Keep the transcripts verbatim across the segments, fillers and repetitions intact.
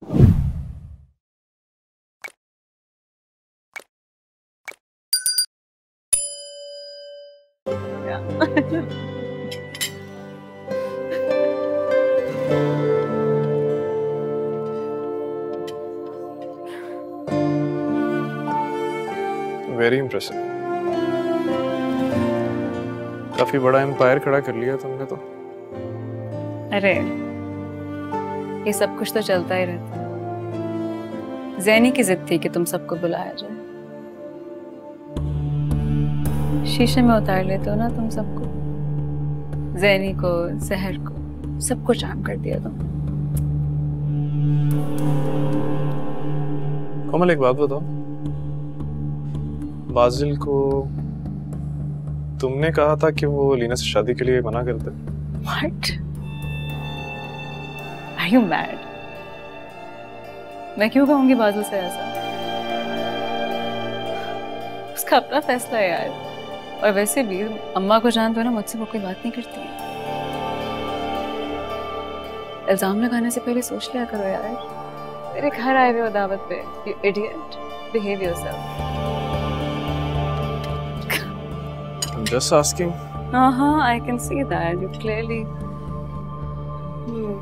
Very impressive. काफी बड़ा empire खड़ा कर लिया तुमने तो। अरे ये सब कुछ तो चलता ही रहता है। ज़ैनी की जिद थी कि तुम सबको बुलाया जाए। शीशे में उतार लेते हो ना तुम सबको। ज़ैनी को, जहर को, सबको शाम कर दिया तुम। कोमल एक बात बताओ, बाजिल को तुमने कहा था कि वो लीना से शादी के लिए मना कर दे। What? Are you mad? मैं क्यों कहूंगी बाजिल से ऐसा? उसका अपना फैसला है यार। और वैसे भी अम्मा को जानते हो ना, मुझसे वो कोई बात नहीं करती है। इल्जाम लगाने से पहले सोच लिया करो यार। मेरे घर आए हुए हो दावत पे। You idiot. Behave yourself. I'm just asking. Uh huh. I can see that. You clearly. hmm.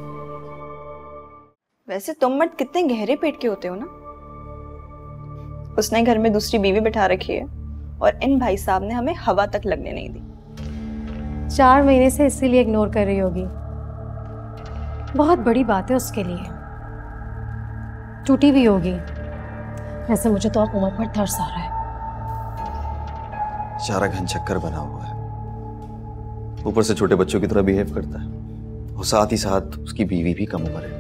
वैसे तुम मत कितने गहरे पेट के होते हो ना। उसने घर में दूसरी बीवी बिठा रखी है और इन भाई साहब ने हमें हवा तक लगने नहीं दी। चार महीने से इसीलिए इग्नोर कर रही होगी। बहुत बड़ी बात है उसके लिए। टूटी भी होगी। वैसे मुझे तो अब उम्र पर तरस आ रहा है। सारा घन चक्कर बना हुआ है, ऊपर से छोटे बच्चों की तरह बिहेव करता है और साथ ही साथ उसकी बीवी भी कम उम्र है।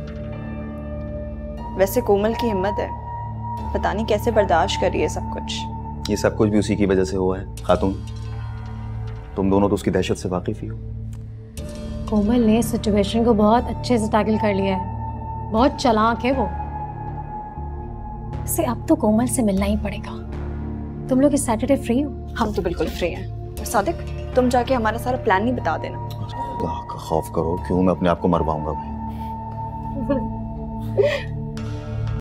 वैसे कोमल की हिम्मत है, पता नहीं कैसे बर्दाश्त कर रही है सब कुछ। ये सब कुछ भी उसी की वजह से हुआ है। खातून, तुम दोनों तो उसकी दहशत से वाकिफ ही हो। कोमल ने सिचुएशन को बहुत अच्छे से टैकल कर लिया है। बहुत चालाक है वो। से अब तो कोमल से मिलना ही पड़ेगा। तुम लोग इस सैटरडे फ्री हो? हम तो बिल्कुल फ्री हैं। और सादिक, तुम जाके हमारा सारा प्लान ही बता देना। अल्लाह का खौफ करो, क्यों मैं अपने आप को मरवाऊंगा भाई।